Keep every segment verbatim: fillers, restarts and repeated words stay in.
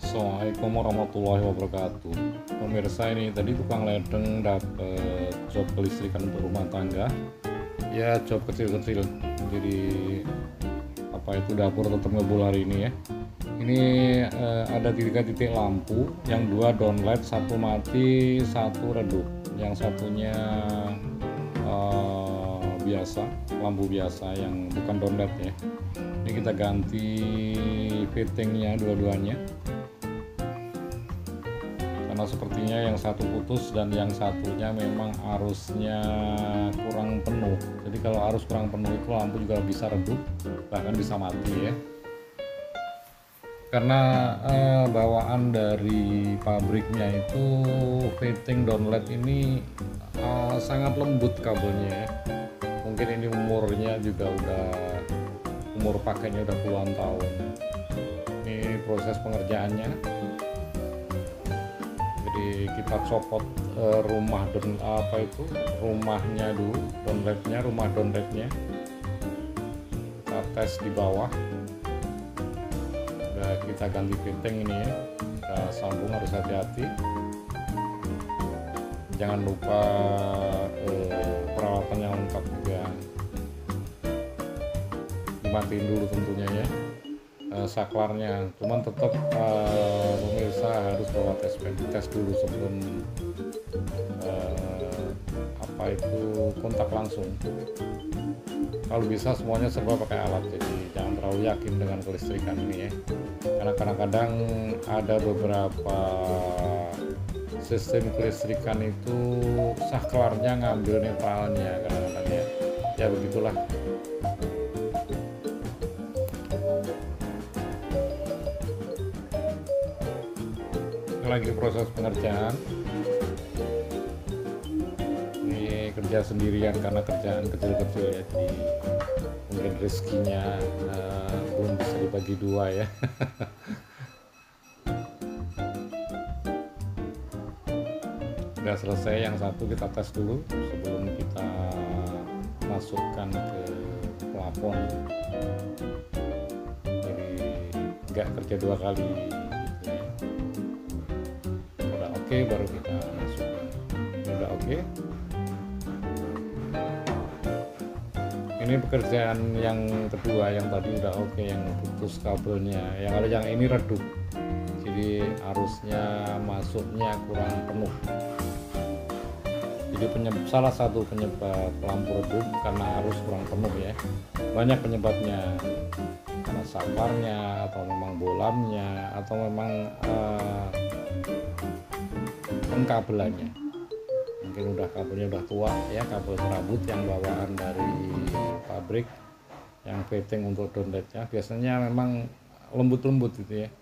Assalamualaikum warahmatullahi wabarakatuh. Pemirsa, ini tadi tukang ledeng dapat job kelistrikan untuk rumah tangga. Ya, job kecil-kecil. Jadi apa itu dapur tetap ngebul hari ini ya. Ini eh, ada tiga titik lampu, yang dua downlight, satu mati, satu redup. Yang satunya eh, biasa, lampu biasa yang bukan downlight ya. Ini kita ganti fittingnya dua-duanya. Karena sepertinya yang satu putus dan yang satunya memang arusnya kurang penuh. Jadi kalau arus kurang penuh itu lampu juga bisa redup, bahkan bisa mati ya. Karena eh, bawaan dari pabriknya itu fitting downlight ini eh, sangat lembut kabelnya ya. Mungkin ini umurnya juga udah umur pakainya udah puluhan tahun. Ini proses pengerjaannya. Jadi kita copot uh, rumah don apa itu rumahnya dulu, downlightnya, rumah downlightnya kita tes di bawah. Udah kita ganti fitting ini ya, kita sambung, harus hati-hati, jangan lupa uh, peralatan yang lengkap juga dimatiin dulu tentunya ya. Uh, saklarnya, cuman tetap uh, pemirsa harus bawa tes tes dulu sebelum uh, apa itu kontak langsung. Kalau bisa semuanya serba pakai alat, jadi jangan terlalu yakin dengan kelistrikan ini ya, karena kadang-kadang ada beberapa sistem kelistrikan itu saklarnya ngambil netralnya kadang-kadang ya, ya begitulah. Lagi proses pengerjaan, ini kerja sendirian karena kerjaan kecil-kecil ya, jadi mungkin rezekinya uh, belum bisa dibagi dua ya. Udah selesai, yang satu kita tes dulu sebelum kita masukkan ke plafon, jadi nggak kerja dua kali. Oke, baru kita masukkan. Ini udah oke. Ini pekerjaan yang kedua, yang tadi udah oke, yang putus kabelnya. Yang ada yang ini redup, jadi arusnya masuknya kurang penuh. Jadi penyebab, salah satu penyebab lampu redup karena arus kurang penuh ya. Banyak penyebabnya, karena saklarnya atau memang bolamnya atau memang uh, kabelannya, mungkin udah kabelnya udah tua ya, kabel serabut yang bawaan dari pabrik yang fitting untuk downlightnya biasanya memang lembut-lembut gitu ya,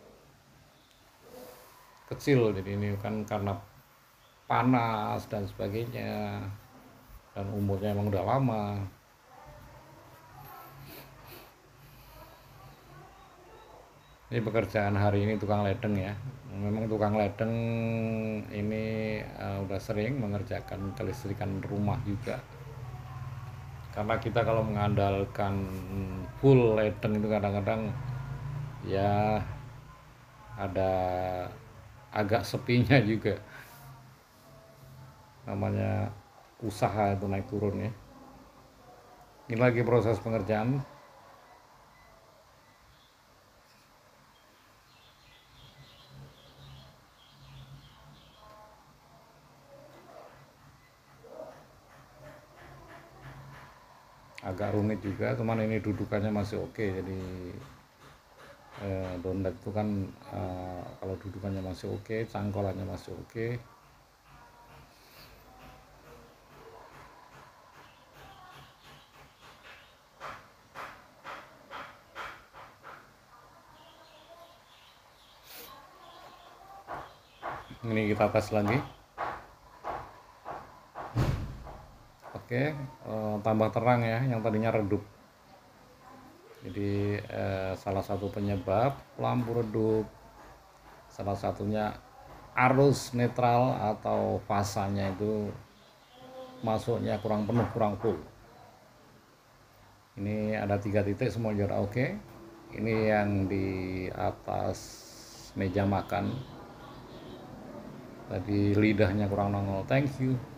kecil. Jadi ini kan karena panas dan sebagainya, dan umurnya emang udah lama. Ini pekerjaan hari ini tukang ledeng ya. Memang tukang ledeng ini uh, udah sering mengerjakan kelistrikan rumah juga. Karena kita kalau mengandalkan full ledeng itu kadang-kadang ya ada agak sepinya juga. Namanya usaha itu naik turun ya. Ini lagi proses pengerjaan. Agak rumit juga, cuman ini dudukannya masih oke. Jadi eh, downlight itu kan eh, kalau dudukannya masih oke, cangkolannya masih oke, ini kita tes lagi. Oke, eh, tambah terang ya, yang tadinya redup. Jadi eh, salah satu penyebab lampu redup, salah satunya arus netral atau fasanya itu masuknya kurang penuh, kurang full. Ini ada tiga titik, semua juga oke. Ini yang di atas meja makan. Tadi lidahnya kurang nongol. Thank you.